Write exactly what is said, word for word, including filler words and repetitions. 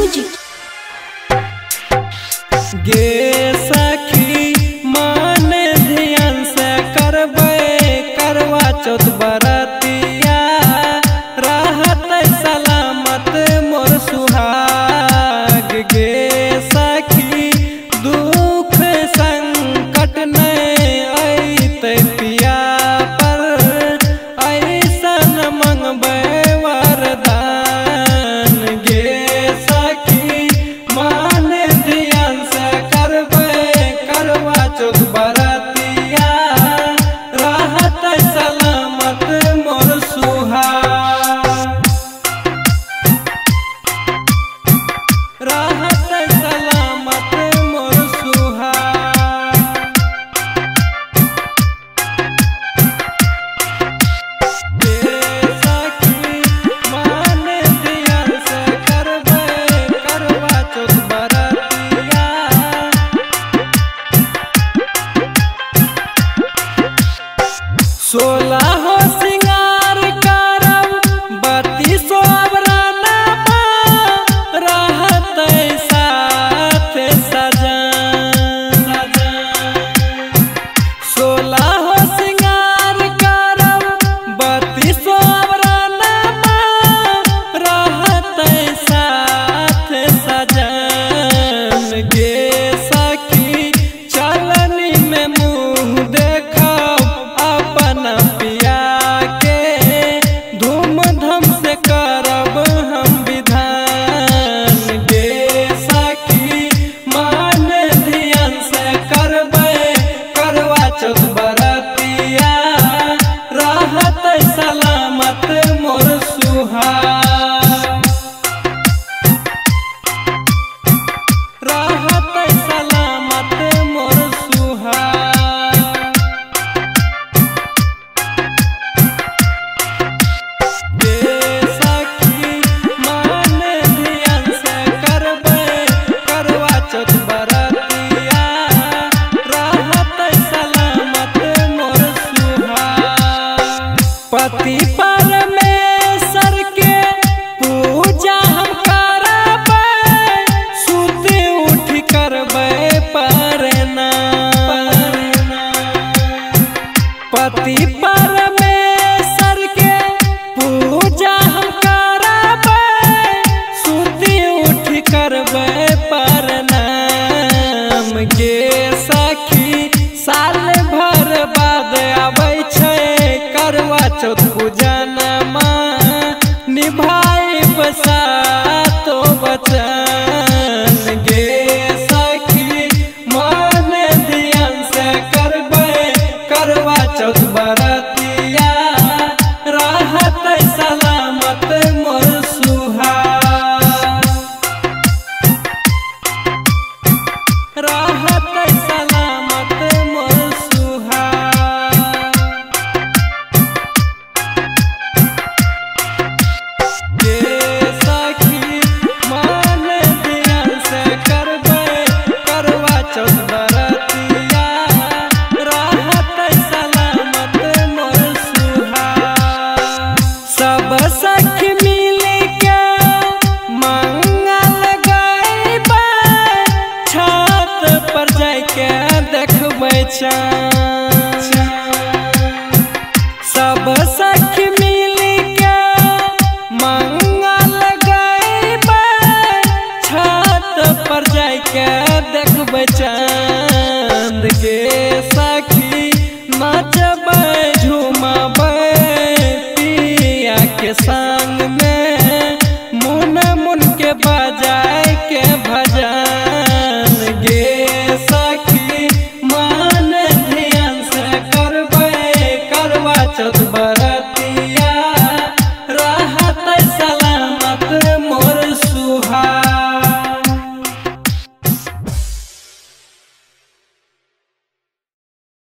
Music. गे सखी मान ध्यान से करबे करवा चौथ बरतिया रहत सलामत मोर सुहाग। गे सखी दुख संकट नहीं अइतै पिया पर ऐसन मंगबे वरदान। गे सखी मान ध्यान से करबे करवा चौथ बरतिया रहत सलामत मोर सुहाग। रहत सलामत मोर सुहाग। गे सखी मान ध्यान से करबे करवा चौथ बरतिया सोलह हो सिंगार करब बत्तीसो अबराना रहत साथ सजन। सोलह हो सिंगार करब बत्तीसो अबराना रहत साथ सजन। गे सखी चलनी में मुँह देखब अपन पिया के धूमधाम से करब हम विधान। गे सखी मान ध्यान से करबे करवा चौथ बरतिया रहत सलामत मोर सुहाग। रहत सलामत मोर सुहाग। गे सखी मान ध्यान से करबे करवा चौथ बरतिया रहत सलामत मोर सुहाग। पति परमेश्वर के पूजा हम करबै सुत उठ करबै प्रणाम। पति परमेश्वर के पूजा हम करबै सुत उठ करबै प्रणाम। गे सखी साल भर बाद आबै छै करवा चौथ पूजनमा निभाइब सातो वचन। गे सखी मान ध्यान से करबै करवा चौथ बरतिया रहत सलामत मोर सुहाग। रहत सलामत मोर सुहाग। गे सखी मान ध्यान से करबे करवा चौथ बरतिया रहत सलामत मोर सुहाग। सब सखी मिल के मंगल गइबै छत पर जाके देखबै चाँद। सब सखी मिल के मंगल गइबै छत पर जाके देखबै चाँद। गे सखी नाचबै झूमबै पिया के संग में मुन मुन के बजाय के भजन। गे सखी मान ध्यान से करबै करवा चौथ बरतिया